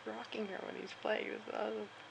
rocking her when he's playing. It was awesome.